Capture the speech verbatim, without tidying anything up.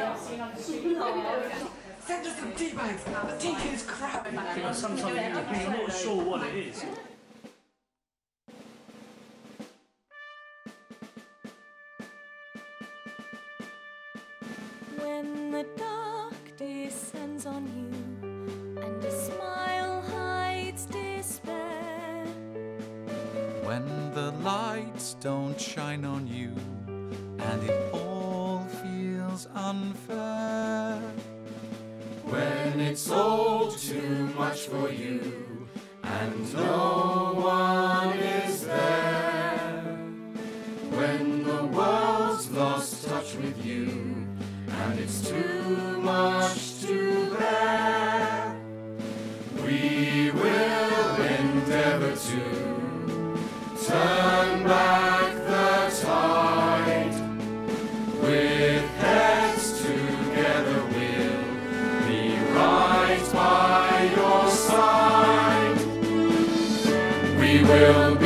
Send us some tea bags. The tea is crap. Because sometimes you're not sure what it is. When the dark descends on you and a smile hides despair, when the lights don't shine on you and it all feels unfair, when it's all too much for you and no one is there, when the world's lost touch with you and it's too much to bear, we will endeavour to turn back the tide. With heads together we'll be right by your side. We will